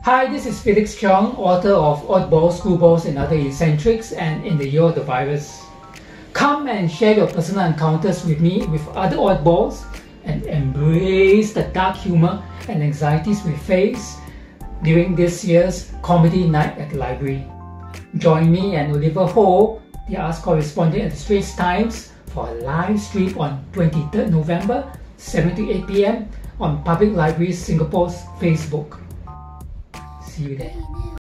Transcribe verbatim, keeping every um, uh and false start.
Hi, this is Felix Cheong, author of Oddballs, Screwballs and Other Eccentrics and In the Year of the Virus. Come and share your personal encounters with me with other oddballs and embrace the dark humor and anxieties we face during this year's comedy night at the library. Join me and Olivia, the arts correspondent at the Straits Times, for a live stream on twenty-third November, seven to eight p m on Public Library Singapore's Facebook. See you there.